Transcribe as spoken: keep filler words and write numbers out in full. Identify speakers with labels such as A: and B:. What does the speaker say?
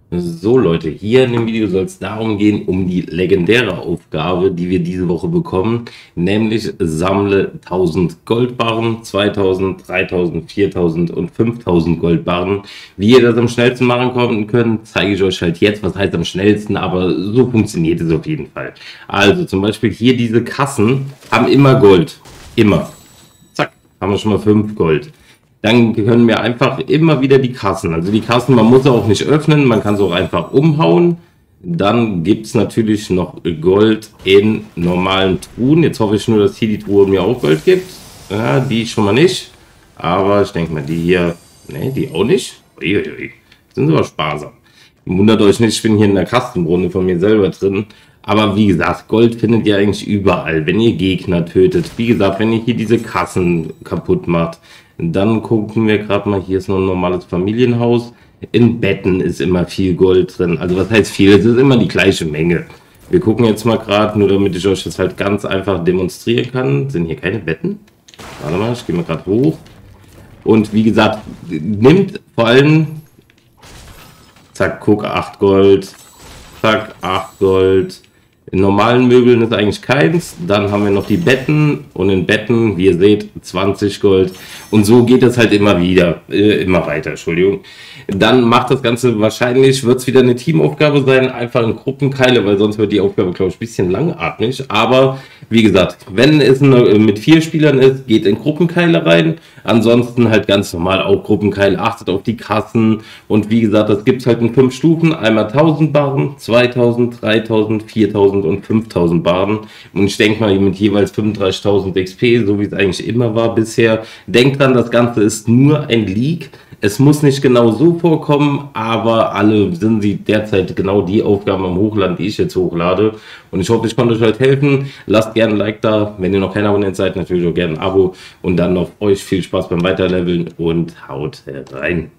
A: So Leute, hier in dem Video soll es darum gehen, um die legendäre Aufgabe, die wir diese Woche bekommen, nämlich sammle tausend Goldbarren, zweitausend, dreitausend, viertausend und fünftausend Goldbarren. Wie ihr das am schnellsten machen könnt, zeige ich euch halt jetzt, was heißt am schnellsten, aber so funktioniert es auf jeden Fall. Also zum Beispiel hier diese Kassen haben immer Gold, immer. Zack, haben wir schon mal fünf Gold. Dann können wir einfach immer wieder die Kassen, also die Kassen, man muss auch nicht öffnen, man kann es auch einfach umhauen. Dann gibt es natürlich noch Gold in normalen Truhen. Jetzt hoffe ich nur, dass hier die Truhe mir auch Gold gibt. Ja, die schon mal nicht. Aber ich denke mal, die hier, ne, die auch nicht. Uiuiui. Sind aber sparsam. Wundert euch nicht, ich bin hier in der Kastenrunde von mir selber drin. Aber wie gesagt, Gold findet ihr eigentlich überall, wenn ihr Gegner tötet. Wie gesagt, wenn ihr hier diese Kassen kaputt macht. Dann gucken wir gerade mal, hier ist noch ein normales Familienhaus. In Betten ist immer viel Gold drin. Also was heißt viel? Es ist immer die gleiche Menge. Wir gucken jetzt mal gerade, nur damit ich euch das halt ganz einfach demonstrieren kann. Sind hier keine Betten? Warte mal, ich gehe mal gerade hoch. Und wie gesagt, nimmt vor allem, zack, guck, acht Gold, zack, acht Gold. In normalen Möbeln ist eigentlich keins. Dann haben wir noch die Betten und in Betten, wie ihr seht, zwanzig Gold. Und so geht es halt immer wieder, äh, immer weiter, Entschuldigung. Dann macht das Ganze wahrscheinlich, wird es wieder eine Teamaufgabe sein, einfach in Gruppenkeile, weil sonst wird die Aufgabe, glaube ich, ein bisschen langatmig. Aber wie gesagt, wenn es eine, mit vier Spielern ist, geht in Gruppenkeile rein. Ansonsten halt ganz normal auch Gruppenkeile, achtet auf die Kassen. Und wie gesagt, das gibt es halt in fünf Stufen. Einmal tausend Barren, zweitausend, dreitausend, viertausend und fünftausend Barren. Und ich denke mal mit jeweils fünfunddreißigtausend X P, so wie es eigentlich immer war bisher. Denkt dran, das Ganze ist nur ein Leak. Es muss nicht genau so vorkommen, aber alle sind sie derzeit genau die Aufgaben am Hochladen, die ich jetzt hochlade. Und ich hoffe, ich konnte euch halt helfen. Lasst gerne ein Like da. Wenn ihr noch kein Abonnent seid, natürlich auch gerne ein Abo. Und dann noch euch viel Spaß beim Weiterleveln und haut rein.